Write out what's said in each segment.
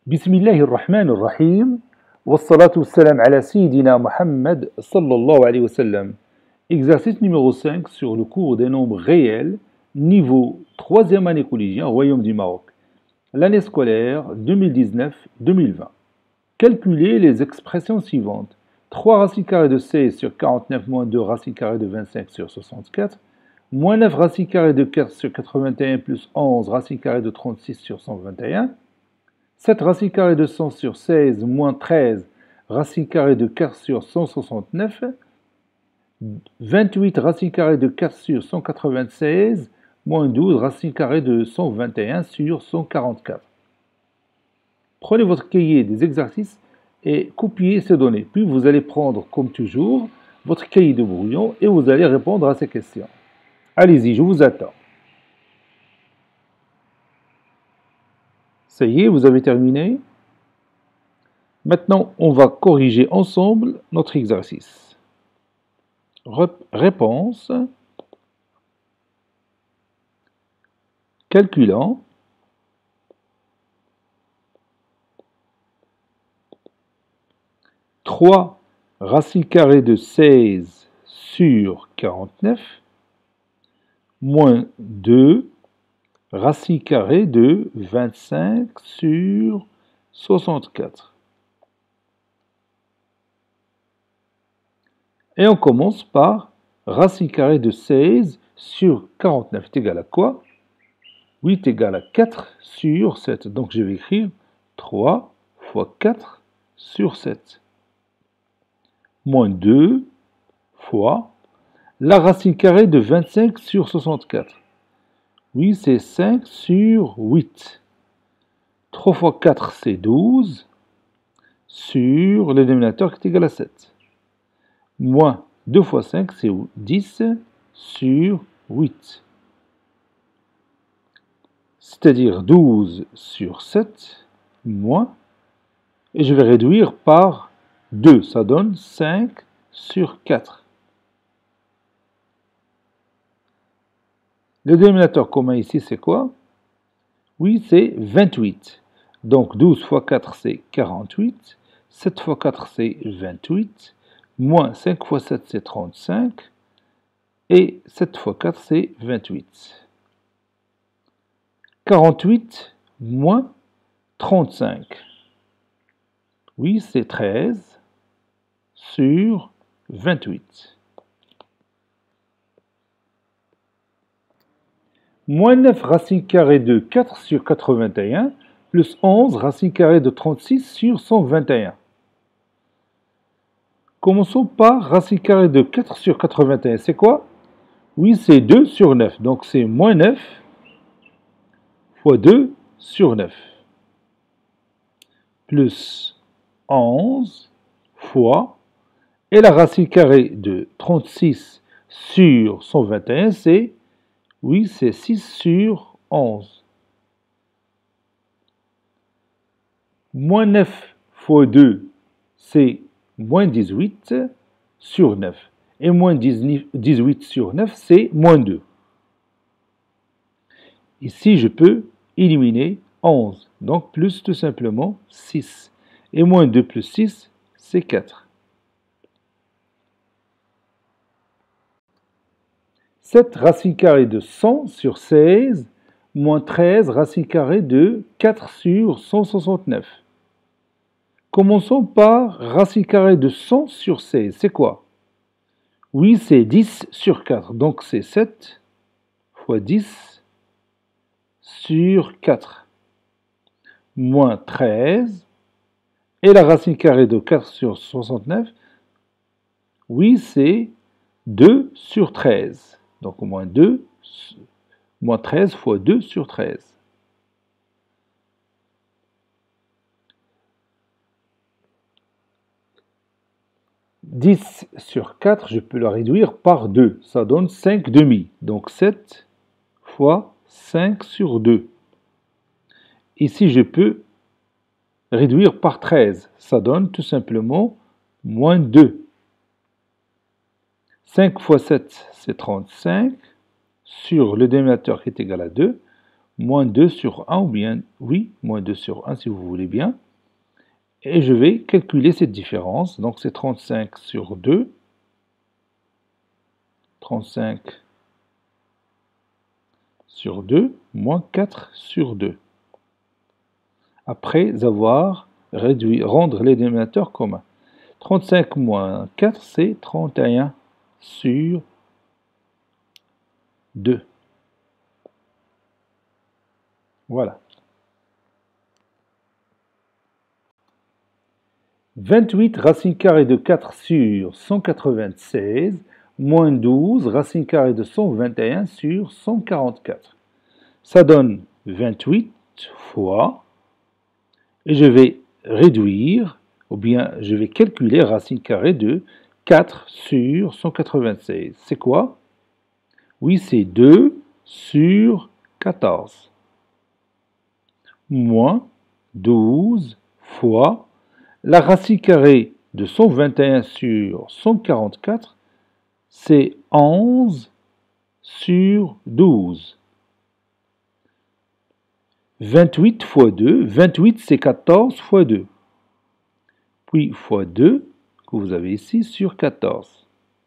بسم الله الرحمن الرحيم والصلاة والسلام على سيدنا Muhammad sallallahu alayhi wa sallam. Exercice numéro 5 sur le cours des nombres réels, niveau 3e année collégienne, Royaume du Maroc. L'année scolaire 2019-2020. Calculez les expressions suivantes. 3 racines carrées de 16 sur 49 moins 2 racines carrées de 25 sur 64, moins 9 racines carrées de 4 sur 81 plus 11 racines carrées de 36 sur 121, 7 racines carrées de 100 sur 16 moins 13 racines carrées de 4 sur 169, 28 racines carrées de 4 sur 196 moins 12 racines carrées de 121 sur 144. Prenez votre cahier des exercices et copiez ces données. Puis vous allez prendre, comme toujours, votre cahier de brouillon et vous allez répondre à ces questions. Allez-y, je vous attends. Ça y est, vous avez terminé. Maintenant, on va corriger ensemble notre exercice. Réponse. Calculant. Trois racines carrées de 16 sur 49 moins 2 racine carrée de 25 sur 64. Et on commence par racine carrée de 16 sur 49 est égal à quoi? 8 égale à 4 sur 7. Donc je vais écrire 3 fois 4 sur 7. Moins 2 fois la racine carrée de 25 sur 64. Oui, c'est 5 sur 8. 3 fois 4, c'est 12. Sur le dénominateur qui est égal à 7. Moins 2 fois 5, c'est 10 sur 8. C'est-à-dire 12 sur 7, moins. Et je vais réduire par 2. Ça donne 5 sur 4. Le dénominateur commun ici, c'est quoi? Oui, c'est 28. Donc 12 fois 4, c'est 48. 7 fois 4, c'est 28. Moins 5 fois 7, c'est 35. Et 7 fois 4, c'est 28. 48 moins 35. Oui, c'est 13 sur 28. Moins 9 racine carrée de 4 sur 81, plus 11 racine carrée de 36 sur 121. Commençons par racine carrée de 4 sur 81. C'est quoi? Oui, c'est 2 sur 9. Donc c'est moins 9 fois 2 sur 9. Plus 11 fois, et la racine carrée de 36 sur 121, c'est, oui, c'est 6 sur 11. Moins 9 fois 2, c'est moins 18 sur 9. Et moins 18 sur 9, c'est moins 2. Ici, je peux éliminer 11. Donc, plus tout simplement 6. Et moins 2 plus 6, c'est 4. 7 racine carrée de 100 sur 16, moins 13 racine carrée de 4 sur 169. Commençons par racine carrée de 100 sur 16. C'est quoi? Oui, c'est 10 sur 4. Donc, c'est 7 fois 10 sur 4. Moins 13. Et la racine carrée de 4 sur 69, oui, c'est 2 sur 13. Donc, moins 2, moins 13 fois 2 sur 13. 10 sur 4, je peux le réduire par 2. Ça donne 5 demi. Donc 7 fois 5 sur 2. Ici, je peux réduire par 13. Ça donne tout simplement moins 2. 5 fois 7, c'est 35. Sur le dénominateur qui est égal à 2. moins 2 sur 1, ou bien, oui, moins 2 sur 1 si vous voulez bien. Et je vais calculer cette différence. Donc c'est 35 sur 2. 35 sur 2, moins 4 sur 2. Après avoir rendre les dénominateurs communs. 35 moins 4, c'est 31 sur 2. Voilà. 28 racine carrée de 4 sur 196, moins 12 racine carrée de 121 sur 144. Ça donne 28 fois, et je vais réduire, ou bien je vais calculer racine carrée de 4 sur 196. C'est quoi? Oui, c'est 2 sur 14. Moins 12 fois la racine carrée de 121 sur 144, c'est 11 sur 12. 28 fois 2, 28 c'est 14 fois 2. Puis fois 2, que vous avez ici, sur 14.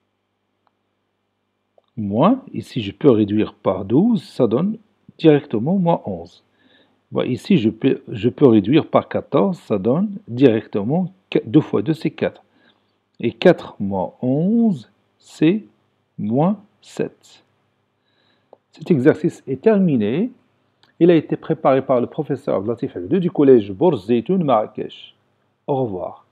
Moins, ici je peux réduire par 12, ça donne directement moins 11. Bon, ici je peux réduire par 14, ça donne directement 2 fois 2 c'est 4. Et 4 moins 11, c'est moins 7. Cet exercice est terminé. Il a été préparé par le professeur Latif Habibou du collège Bourz Zeytoun Marrakech. Au revoir.